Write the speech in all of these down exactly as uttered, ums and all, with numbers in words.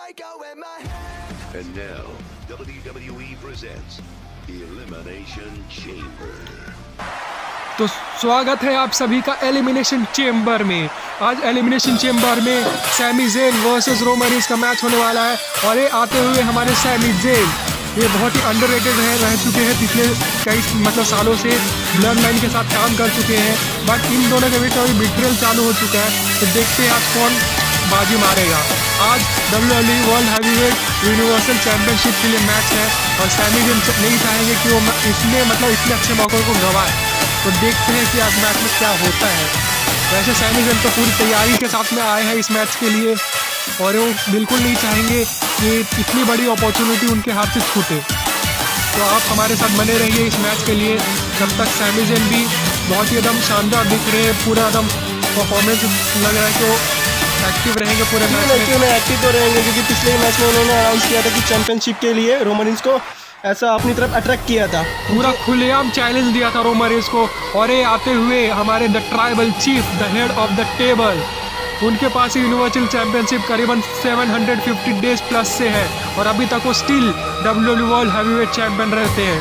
And now, W W E presents Elimination Chamber. तो स्वागत है आप सभी का एलिमिनेशन चेम्बर में। आज एलिमिनेशन चेम्बर में Sami Zayn versus Roman Reigns का मैच होने वाला है और ये आते हुए हमारे सैमी ज़ेन ये बहुत ही अंडररेटेड है रह चुके हैं पिछले कई मतलब सालों से, ब्लड लाइन के साथ काम कर चुके हैं, बट इन दोनों के बीच अभी बिट्रेल चालू हो चुका है। तो देखते हैं आज कौन बाजी मारेगा। आज W W E world heavyweight universal championship के लिए मैच है और सैमी ज़ेन नहीं चाहेंगे कि वो इसमें मतलब इतने अच्छे मौक़ों को गंवाए। तो देखते हैं कि आज मैच में क्या होता है। वैसे सैमी ज़ेन तो पूरी तैयारी के साथ में आए हैं इस मैच के लिए और वो बिल्कुल नहीं चाहेंगे कि इतनी बड़ी अपॉर्चुनिटी उनके हाथ से छूटे। तो आप हमारे साथ बने रहिए इस मैच के लिए। जब तक सैमी ज़ेन भी बहुत ही एकदम शानदार दिख रहे हैं, पूरा एकदम परफॉर्मेंस लग रहा है कि वो एक्टिव रहेंगे पूरे मैच में। क्यों नहीं एक्टिव तो रहेंगे, क्योंकि पिछले मैच में उन्होंने अनाउंस किया था कि चैंपियनशिप के लिए रोमन रेंस को ऐसा अपनी तरफ अट्रैक्ट किया था, पूरा खुलेआम चैलेंज दिया था रोमन रेंस को। और ये आते हुए हमारे the tribal chief, the head of the table, उनके पास यूनिवर्सल चैंपियनशिप करीबन सात सौ पचास डेज प्लस से है और अभी तक वो still W W world heavyweight champion रहते हैं।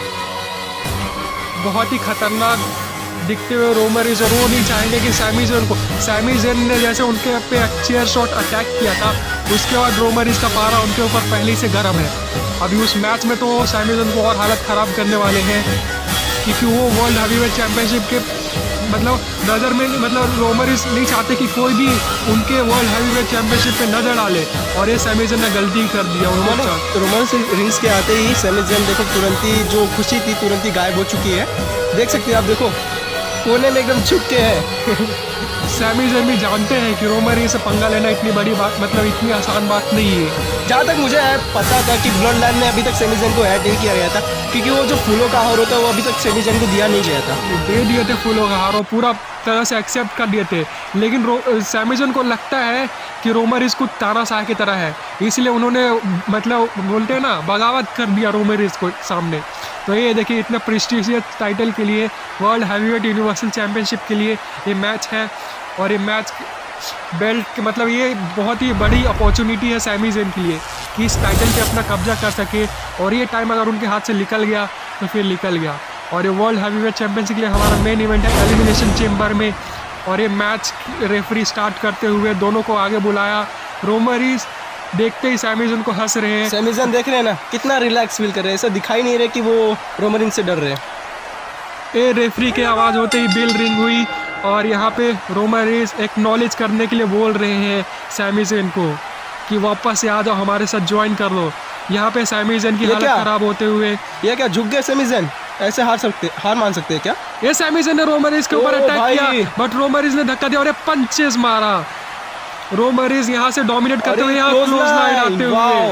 बहुत ही खतरनाक दिखते हुए रोमन रेंस, और वो नहीं चाहेंगे कि सैमी ज़ेन को सैमी ज़ेन ने जैसे उनके पे चेयर शॉट अटैक किया था, उसके बाद रोमन रेंस का पारा उनके ऊपर पहले ही से गर्म है। अभी उस मैच में तो सैमी ज़ेन को और हालत ख़राब करने वाले हैं, क्योंकि वो वर्ल्ड हैवीवेट चैंपियनशिप के मतलब नज़र में मतलब रोमन रेंस नहीं चाहते कि कोई भी उनके वर्ल्ड हैवीवेट चैंपियनशिप पे नज़र डाले, और ये सैमी ज़ेन ने गलती कर दिया उन्होंने। रोमन रेंस के आते ही सैमी ज़ेन देखो तुरंत ही जो खुशी थी तुरंत ही गायब हो चुकी है। देख सकते हैं आप, देखो कोने में एकदम छुप के है। सैमी ज़ेन भी जानते हैं कि रोमन रेंस से पंगा लेना इतनी बड़ी बात मतलब इतनी आसान बात नहीं है। जहाँ तक मुझे पता था कि ब्लड लाइन में अभी तक सैमी ज़ेन को ऐड नहीं किया गया था, क्योंकि वो जो फूलों का हार होता है वो अभी तक सैमी ज़ेन को दिया नहीं गया था। दे दिए थे फूलों का हार और पूरा तरह से एक्सेप्ट कर दिए थे, लेकिन सैमी ज़ेन को लगता है कि रोमन रेंस कुछ तानाशाह की तरह है, इसलिए उन्होंने मतलब बोलते हैं ना बगावत कर दिया रोमन रेंस को सामने। तो ये देखिए इतने प्रेस्टिजियस टाइटल के लिए, वर्ल्ड हैवीवेट यूनिवर्सल चैंपियनशिप के लिए ये मैच है और ये मैच बेल्ट के मतलब ये बहुत ही बड़ी अपॉर्चुनिटी है सैमी ज़ेन के लिए कि इस टाइटल पे अपना कब्जा कर सके, और ये टाइम अगर उनके हाथ से निकल गया तो फिर निकल गया। और ये वर्ल्ड हैवीवेट चैंपियनशिप के लिए हमारा मेन इवेंट है एलिमिनेशन चेम्बर में, और ये मैच रेफरी स्टार्ट करते हुए दोनों को आगे बुलाया। रोमन रेंस देखते ही सैमी ज़ेन को हंस रहे हैं। सैमी ज़ेन देख रहे हैं ना कितना रिलैक्स फील कर रहे हैं, ऐसा दिखाई नहीं रहे कि वो रोमन रेंस से डर रहे हैं। ये रेफरी की आवाज़ होते ही बेल रिंग हुई और यहाँ पे रोमन रेंस एक्नॉलेज करने के लिए बोल रहे हैं सैमी ज़ेन को कि वापस से आ जाओ, हमारे साथ ज्वाइन कर लो। यहाँ पे सैमी ज़ेन की हालत खराब होते हुए ये क्या झुक गए सैमी ज़ेन, ऐसे हार सकते हार मान सकते हैं क्या? ये सैमी ज़ेन ने रोमन रेंस के ऊपर अटैक किया, बट रोमन रेंस ने धक्का दिया और पंचेस मारा। रोमन रेंस यहाँ से डोमिनेट करते हुए यहाँ क्लोज लाइन आते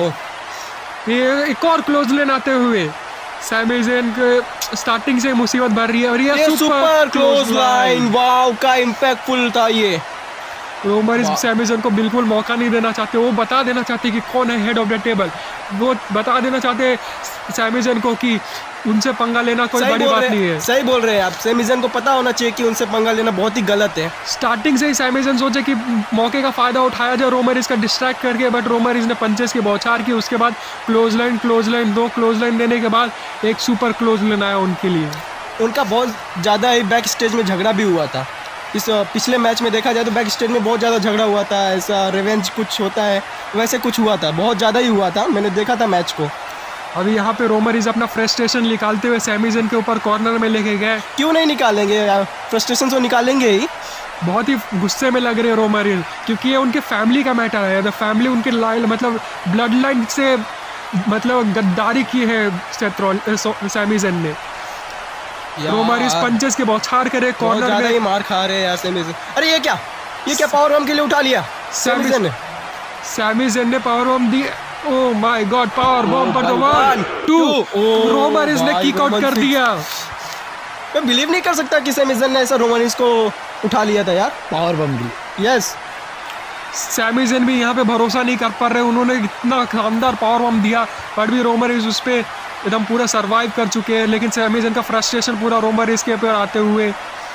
हुए ये एक और क्लोज लाइन आते हुए सैमी ज़ेन के स्टार्टिंग से मुसीबत बढ़ रही है और ये, ये सुपर क्लोज लाइन, वाव का इम्पैक्टफुल था ये। रोमन रेंस सैमी ज़ेन को बिल्कुल मौका नहीं देना चाहते, वो बता देना चाहते कि कौन है हेड ऑफ द टेबल, वो बता देना चाहते सैमी ज़ेन को कि उनसे पंगा लेना कोई बड़ी बात नहीं है। सही बोल रहे हैं आप, सैमी ज़ेन को पता होना चाहिए कि उनसे पंगा लेना बहुत ही गलत है। स्टार्टिंग से ही सैमी ज़ेन सोचे कि मौके का फायदा उठाया जाए रोमन रेंस का डिस्ट्रैक्ट करके, बट रोमन रेंस ने पंचेस की बौछार की, उसके बाद क्लोज लाइन क्लोज लाइन दो क्लोज लाइन देने के बाद एक सुपर क्लोज लाइन आया उनके लिए। उनका बहुत ज़्यादा ही बैक स्टेज में झगड़ा भी हुआ था। इस पिछले मैच में देखा जाए तो बैक स्टेज में बहुत ज़्यादा झगड़ा हुआ था, ऐसा रिवेंज कुछ होता है वैसे कुछ हुआ था, बहुत ज़्यादा ही हुआ था, मैंने देखा था मैच को। अभी यहाँ पे रोमन रेंस अपना फ्रस्ट्रेशन निकालते हुए सैमी ज़ेन के ऊपर कॉर्नर में लेके गए। क्यों नहीं निकालेंगे यार, फ्रस्ट्रेशन तो निकालेंगे ही। बहुत ही गुस्से में लग रहे हैं रोमन रेंस, क्योंकि ये उनके फैमिली का मैटर है। द फैमिली उनके लाइन मतलब ब्लड लाइन से मतलब गद्दारी की है सैमी ज़ेन ने। रोमन रेंस पंचेस के बौछार करे कॉर्नर में, मार खा रहे हैं यार सैमी ज़ेन। अरे ये क्या ये क्या पावर बम के लिए उठा लिया सैमी ज़ेन ने। सैमी ज़ेन ने पावर बम दी। Oh my God, powerbomb पर the one two, Roman Reigns ने किक आउट कर दिया। मैं बिलीव नहीं कर सकता कि सैमी ज़ेन ने ऐसा रोमन रेंस को उठा लिया था यार, पावर बम दी। यस, सैमी ज़ेन भी यहाँ पे भरोसा नहीं कर पा रहे, उन्होंने इतना शानदार पावर बम दिया बट भी रोमन रेंस उस पर एकदम पूरा सर्वाइव कर चुके हैं। लेकिन सैमी ज़ेन का फ्रस्ट्रेशन पूरा रोमन रेंस के ऊपर आते हुए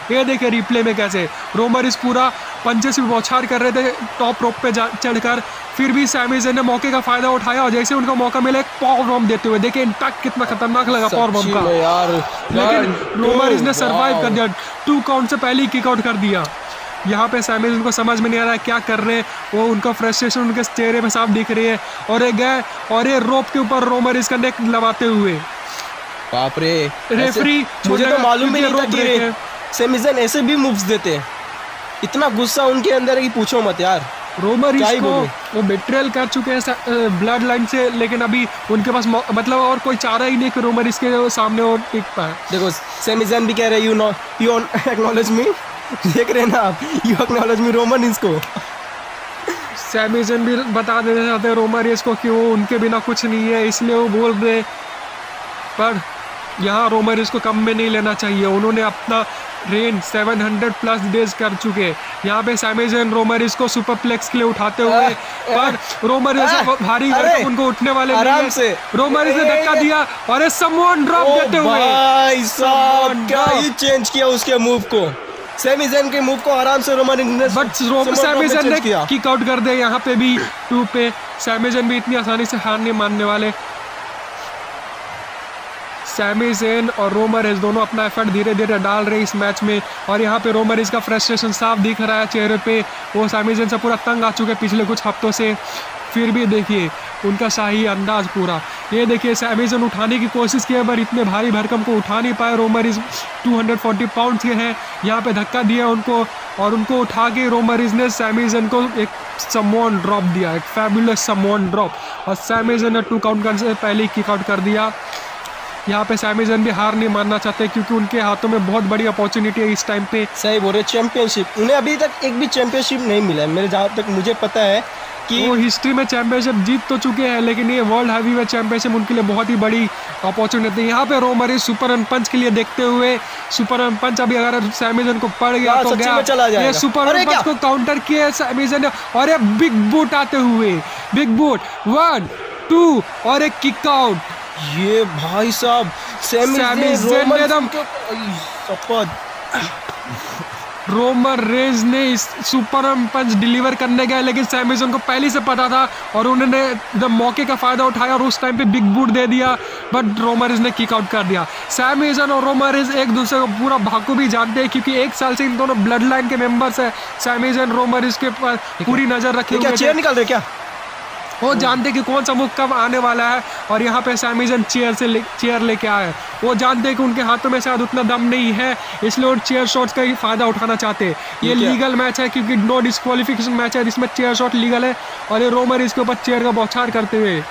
ये देखिए रिप्ले में कैसे रोमरिस पूरा पंचे से बौछार कर रहे थे टॉप रोप पे चढ़कर, फिर भी सैमी ज़ेन ने मौके का फायदा उठाया और जैसे उनको मौका मिला एक पावर बॉम्ब देते हुए, देखिए इम्पैक्ट कितना खतरनाक लगा पावर बॉम्ब का यार, लेकिन रोमरिस ने सरवाइव कर दिया, टू काउंट से पहले ही किक आउट कर दिया। यहाँ पे सैमी ज़ेन को समझ में नहीं आ रहा है क्या कर रहे हैं, वो उनका फ्रस्ट्रेशन उनके चेहरे में साफ दिख रही है और ये गए और ये रोप के ऊपर रोमरिस का नेक लगाते हुए। बाप रे, रेफरी मुझे तो मालूम ही नहीं था कि सैमी ज़ेन ऐसे भी मूव्स देते हैं। इतना गुस्सा उनके अंदर है कि पूछो मत यार। रोमरिस को वो बेट्रेल कर चुके हैं ब्लड लाइन से, लेकिन अभी उनके पास मतलब और कोई चारा ही नहीं कि रोमरिस के सामने और टिक पाए। देखो सैमी ज़ेन भी कह रहे you know you acknowledge me, देख रहे हैं ना आप, यू एक्नॉलेज मी रोमरिस को। सैमी ज़ेन भी बता देना चाहते हैं रोमरिस को कि वो उनके बिना कुछ नहीं है, इसलिए वो बोल रहे, पर यहाँ रोमरिस को कम में नहीं लेना चाहिए। उन्होंने अपना रेन सात सौ प्लस डेज कर चुके। यहाँ पे सैमी ज़ेन रोमरिस को सुपरप्लेक्स के लिए उठाते हुए, पर रोमरिस भारी भरकम उनको उठने वाले आराम से रोमरिस ने धक्का दिया और समवन ड्रॉप देते हुए भाई साहब क्या ही चेंज किया उसके मूव को। सैमी ज़ेन के मूव को आराम से रोमरिस ने बट सैमी ज़ेन ने किक आउट कर दिया। यहाँ पे भी टू पे सैमी ज़ेन भी इतनी आसानी से हार नहीं मानने वाले। सैमी ज़ेन और रोमरिस दोनों अपना एफर्ट धीरे धीरे डाल रहे इस मैच में और यहाँ पे रोमरिस का फ्रस्ट्रेशन साफ दिख रहा है चेहरे पे। वो सैमी ज़ेन से पूरा तंग आ चुके पिछले कुछ हफ्तों से, फिर भी देखिए उनका शाही अंदाज पूरा। ये देखिए सैमी ज़ेन उठाने की कोशिश की पर इतने भारी भरकम को उठा नहीं पाए। रोमरिस दो सौ चालीस पाउंड के हैं, यहाँ पे धक्का दिया उनको और उनको उठा के रोमरिस ने सैमी ज़ेन को एक समवन ड्रॉप दिया, एक फैबुलस समवन ड्रॉप, और सैमी ज़ेन ने टू काउंट करने से पहले ही किक आउट कर दिया। यहाँ पे सैमी ज़ेन भी हार नहीं मानना चाहते क्योंकि उनके हाथों में बहुत बड़ी अपॉर्चुनिटी है इस टाइम पे। सही बोल रहे, चैंपियनशिप उन्हें अभी तक एक भी चैंपियनशिप नहीं मिला है मेरे जहाँ तक मुझे पता है कि वो हिस्ट्री में चैंपियनशिप जीत तो चुके हैं, लेकिन ये वर्ल्ड हैवीवेट चैंपियनशिप उनके लिए बहुत ही बड़ी अपॉर्चुनिटी है। यहाँ पे रोमरिस सुपर वन पंच के लिए देखते हुए, सुपर वन पंच अभी अगर सैमी ज़ेन को पड़ गया तो गया, चला ये सुपर वन पंच को काउंटर किया सैमी ज़ेन ने और ये बिग बूट आते हुए, बिग बूट वन टू और एक किक आउट। ये भाई साहब सैमी ज़ेन ने एकदम रोमरिस ने इस सुपर पंच डिलीवर करने गए, लेकिन सैमी ज़ेन को पहले से पता था और उन्होंने एकदम मौके का फायदा उठाया और उस टाइम पे बिग बूट दे दिया, बट रोमरिस ने किक आउट कर दिया। सैमी ज़ेन और रोमरिस एक दूसरे को पूरा भाकू भी जानते हैं क्योंकि एक साल से इन दोनों ब्लड लाइन के मेंबर्स है। सैमी ज़ेन रोमरिस के पर पूरी नजर रखी हुई है। चेयर निकाल रहे क्या? वो जानते कि कौन सा मूव कब आने वाला है और यहाँ पे सैमी ज़ेन चेयर से ले, चेयर लेके आए। वो जानते हैं कि उनके हाथों में शायद उतना दम नहीं है, इसलिए वो चेयर शॉट्स का ही फायदा उठाना चाहते हैं। ये लीगल मैच है क्योंकि नो डिस्क्वालिफिकेशन मैच है जिसमें चेयर शॉट लीगल है और ये रोमरिस के ऊपर चेयर का बौछार करते हुए,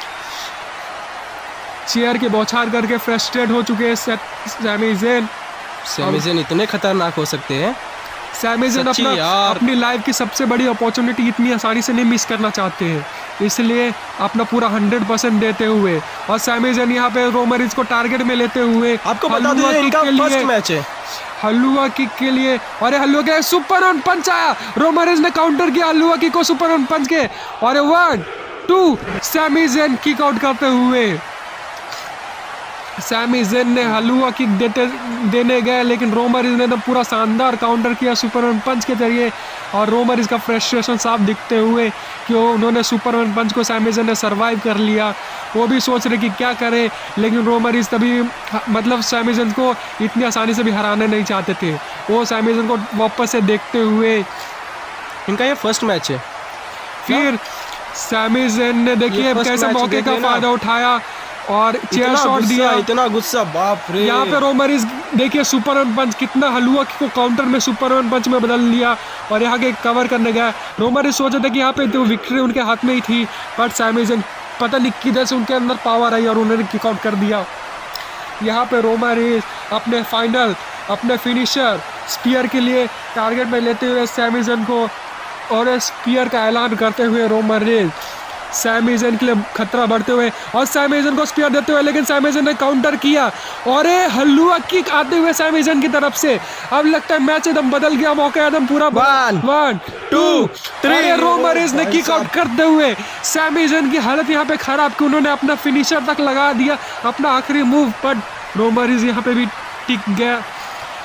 चेयर के बौछार करके फ्रस्ट्रेट हो चुके हैं सैमी ज़ेन। सैमी ज़ेन इतने खतरनाक हो सकते हैं। सैमी ज़ेन अपना अपनी लाइफ की सबसे बड़ी अपॉर्चुनिटी इतनी आसानी से नहीं मिस करना चाहते हैं, इसलिए अपना पूरा हंड्रेड परसेंट देते हुए और सैमी ज़ेन यहाँ पे रोमरिस को टारगेट में लेते हुए आपको बता दें इनका फर्स्ट मैच है हलुआ किक के लिए। और हलुआ के सुपर वन पंच आया, रोमरिस ने काउंटर किया हलुआ किक को सुपर वन पंच के और one two Sami Zayn kick out करते हुए। सैमी ज़ेन ने हलुआ किक देते देने गए, लेकिन रोमरिस ने तो पूरा शानदार काउंटर किया सुपर वन पंच के जरिए और रोमरिस का फ्रस्ट्रेशन साफ दिखते हुए कि उन्होंने सुपर वन पंच को सैमी ज़ेन ने सरवाइव कर लिया। वो भी सोच रहे कि क्या करें, लेकिन रोमरिस तभी मतलब सैमी ज़ेन को इतनी आसानी से भी हराने नहीं चाहते थे। वो सैमी ज़ेन को वापस से देखते हुए, इनका ये फर्स्ट मैच है। फिर सैमी ज़ेन ने देखिए कैसे मौके का फायदा उठाया और चेयर शॉट दिया। इतना गुस्सा, बाप रे। यहाँ पे रोमरिस देखिए सुपर वन पंच कितना हलुआ को काउंटर में सुपर वन पंच में बदल लिया और यहाँ के कवर करने गया। रोमरिस सोचा था कि यहाँ पे तो विक्ट्री उनके हाथ में ही थी, बट सैमी ज़ेन पता नहीं किधर से उनके अंदर पावर आई और उन्होंने किक आउट कर दिया। यहाँ पे रोमरिस अपने फाइनल अपने फिनिशर स्पीयर के लिए टारगेट में लेते हुए सैमी ज़ेन को और स्पीयर का ऐलान करते हुए रोमरिस सैमी ज़ेन के लिए खतरा बढ़ते हुए और सैमी ज़ेन को स्पीयर देते हुए, लेकिन सैमी ज़ेन ने काउंटर किया और ये हलुआ किक आते हुए सैमी ज़ेन की तरफ से। अब लगता है मैच एकदम बदल गया, मौका एकदम पूरा one one two three. Roman Reigns ने किक आउट करते हुए सैमी ज़ेन की हालत यहाँ पे खराब कि उन्होंने अपना फिनिशर तक लगा दिया, अपना आखिरी मूव, पर रोमरिस यहाँ पे भी टिक गया।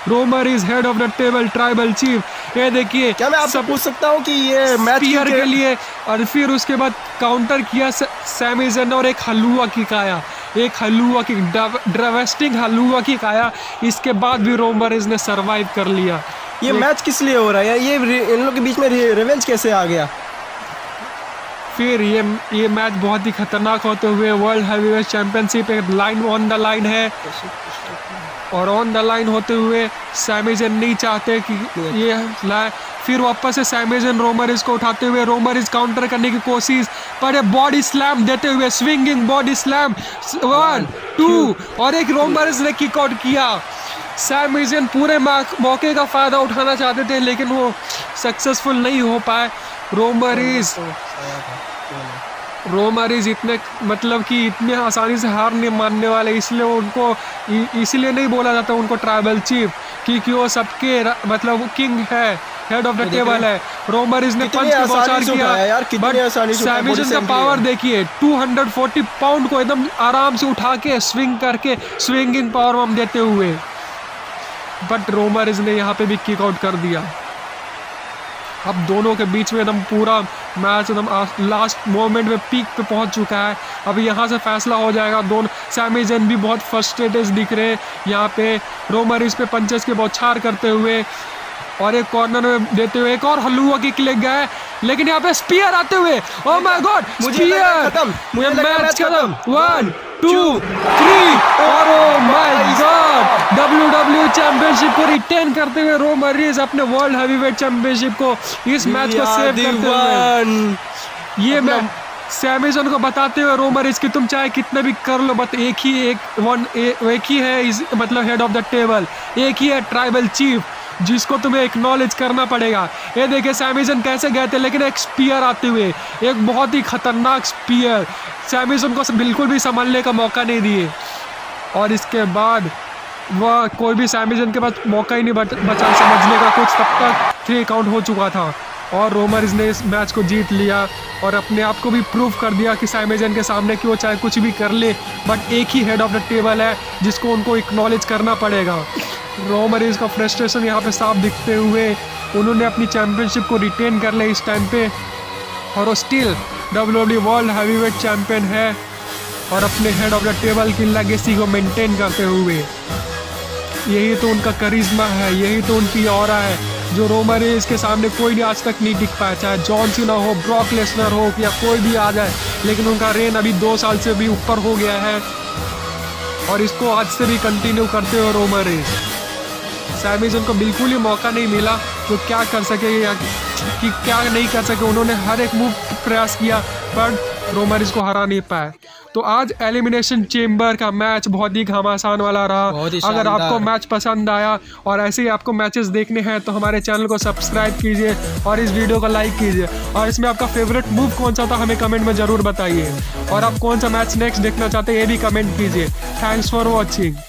Roman Reigns head of the table tribal chief. ये देखिए क्या मैं आपसे पूछ सकता हूँ कि ये मैच स्पीयर के लिए, और फिर उसके बाद काउंटर किया सैमी ज़ेन और एक हलुआ की काया, एक हलुआ की ड्रावेस्टिंग हलुआ की काया। इसके बाद भी रोमन रीज ने सरवाइव कर लिया। ये मैच किस लिए हो रहा है? ये इन लोग के बीच में रिवेंज कैसे आ गया? फिर ये ये मैच बहुत ही खतरनाक होते हुए वर्ल्ड हैवीवेट चैंपियनशिप एक लाइन ऑन द लाइन है, और ऑन द लाइन होते हुए सैमी ज़ेन नहीं चाहते कि ये लाए। फिर वापस से सैमी ज़ेन रोमन रीज को उठाते हुए रोमन रीज काउंटर करने की कोशिश, पर ये बॉडी स्लैम देते हुए swinging body slam, one two, और एक रोमन रीज ने किक आउट किया। सैमी ज़ेन पूरे मौके का फ़ायदा उठाना चाहते थे लेकिन वो सक्सेसफुल नहीं हो पाए। रोमन रीज रोमन रीज इतने मतलब कि इतने आसानी से हार नहीं मानने वाले, इसलिए उनको इसलिए नहीं बोला जाता उनको ट्राइबल चीफ, क्योंकि वो सबके मतलब किंग है, हेड ऑफ द टेबल है। रोमन रीज ने पंच पे बौछार किया, बट सैमी ज़ेन का पावर देखिए, दो सौ चालीस पाउंड को एकदम आराम से उठा के स्विंग करके स्विंगिंग पावर बम देते हुए, बट रोमन रीज ने यहाँ पे भी किक आउट कर दिया। अब दोनों के बीच में एकदम पूरा मैच एकदम लास्ट मोमेंट में पीक पे पहुंच चुका है। अब यहाँ से फैसला हो जाएगा। दोनों सैमी ज़ेन भी बहुत फ्रस्ट्रेटेड दिख रहे हैं यहाँ पे, रोमन रीज पे पंचेस के बौछार करते हुए, और एक कॉर्नर में देते हुए एक और हलुआ किक ले गए, लेकिन यहाँ पे स्पीयर आते हुए, ओह माय गॉड, स्पीयर, मुझे मैच खत्म, वन टू थ्री, और oh my god, W W E championship को रिटेन करते हुए रोमन रीज अपने वर्ल्ड हैवीवेट चैंपियनशिप को इस मैच को सेव करते हुए, ये मैं सैमी ज़ेन को बताते हुए रोमन रीज कि तुम चाहे कितने भी कर लो, बट एक ही एक वन एक ही है इस मतलब हेड ऑफ द टेबल, एक ही है ट्राइबल चीफ जिसको तुम्हें एक्नॉलेज करना पड़ेगा। ये देखिए सैमी ज़ेन कैसे गए थे, लेकिन एक स्पीयर आते हुए, एक बहुत ही खतरनाक स्पीयर, सैमी ज़ेन को बिल्कुल भी संभलने का मौका नहीं दिए, और इसके बाद वह कोई भी सैमी ज़ेन के पास मौका ही नहीं बचा समझने का कुछ, तब तक थ्री काउंट हो चुका था, और रोमन रीज ने इस मैच को जीत लिया और अपने आप को भी प्रूव कर दिया कि सैमी ज़ेन के सामने कि वो चाहे कुछ भी कर ले, बट एक ही हेड ऑफ द टेबल है जिसको उनको एक्नॉलेज करना पड़ेगा। रोमन रीज का फ्रस्ट्रेशन यहाँ पे साफ दिखते हुए उन्होंने अपनी चैंपियनशिप को रिटेन कर लिया इस टाइम पे, और वो still W W E world heavyweight champion है, और अपने हेड ऑफ द टेबल की लेगेसी को मेंटेन करते हुए। यही तो उनका करिश्मा है, यही तो उनकी ऑरा है, जो रोमन रीज के सामने कोई भी आज तक नहीं दिख पाया, चाहे जॉन सीना हो, ब्रॉक लेसनर हो, या कोई भी आ जाए, लेकिन उनका रेन अभी दो साल से भी ऊपर हो गया है, और इसको आज से भी कंटिन्यू करते हुए रोमन रीज। सैमी ज़ेन को बिल्कुल ही मौका नहीं मिला तो क्या कर सके या कि क्या नहीं कर सके, उन्होंने हर एक मूव प्रयास किया पर रोमन रीज को हरा नहीं पाए। तो आज एलिमिनेशन चेम्बर का मैच बहुत ही घमासान वाला रहा। अगर आपको मैच पसंद आया और ऐसे ही आपको मैचेस देखने हैं तो हमारे चैनल को सब्सक्राइब कीजिए और इस वीडियो को लाइक कीजिए, और इसमें आपका फेवरेट मूव कौन सा था हमें कमेंट में ज़रूर बताइए, और आप कौन सा मैच नेक्स्ट देखना चाहते हैं ये भी कमेंट कीजिए। Thanks for watching.